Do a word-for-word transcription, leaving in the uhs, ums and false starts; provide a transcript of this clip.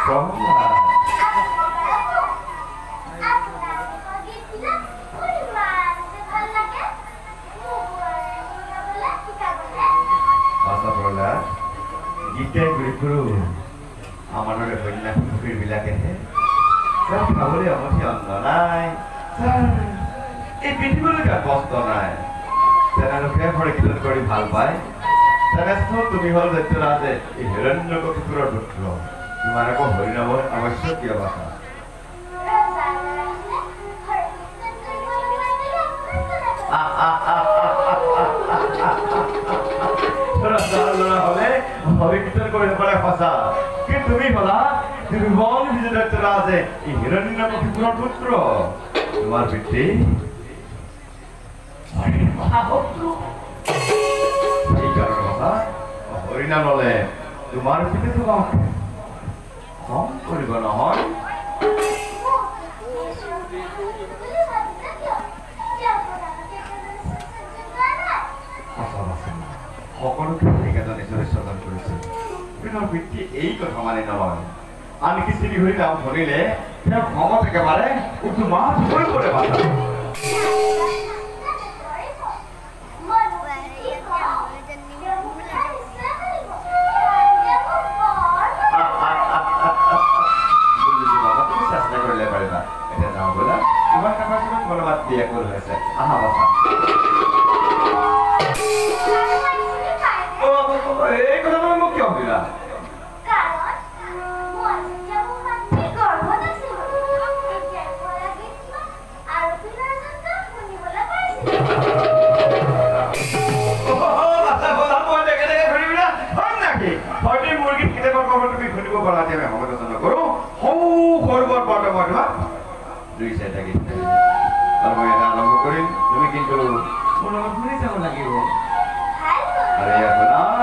গীতে গুৰু আমাৰ দৰে কন্যা পুখুৰীৰ বিলাকেহে ছাৰ খাবলৈ অমঠি অন্ন নাই ছাৰ এই পৃথিৱীলৈ কষ্ট নাই তেনেলোকে পৰীক্ষা কৰি ভাল পায় তেনেস্থল তুমি হ'ল দৈত্যৰাজে এই হিৰণ্যকশিপুৰৰ পুত্ৰ তোমাৰ আকৌ হৰিনাম আৱশ্যক কিয় বাচা হৰিকীৰ্তন কৰিব পাৰে সঁচা কিন্তু তুমি হলা তুমি বল বিজয় দৈত্যৰাজে এই হিৰণ্যকশিপুৰৰ পুত্ৰ তোমাৰ পিতৃ মহাশত্ৰু সেইকাৰণে কথা হৰিনাম ললে তোমাৰ পিতৃ তোমাক কম কৰিব নহয় সকলোকে এজন নিজৰে শ্ৰদ্ধা কৰিছিল তেওঁৰ পিতৃ এই কথা মানে নহয় আনকি শ্ৰী হৰি নাম শুনিলে তেওঁ খঙত একেবাৰে উৎমাত হৈ পৰে মাথা তুমি চেষ্টা কৰিলে পাৰিবা এতিয়া যাওঁ বোলা তোমাৰ কামাৰ মনোবাদ দিয়া কৰি হৈছে আহা বাচা এই কথা বলে মোক কিয় দিলা দুই চাৰিটা গীত আৰু মই এটা আৰম্ভ কৰিম তুমি কিন্তু মোৰ লগত শুনি যাব লাগিব আৰু ইয়াত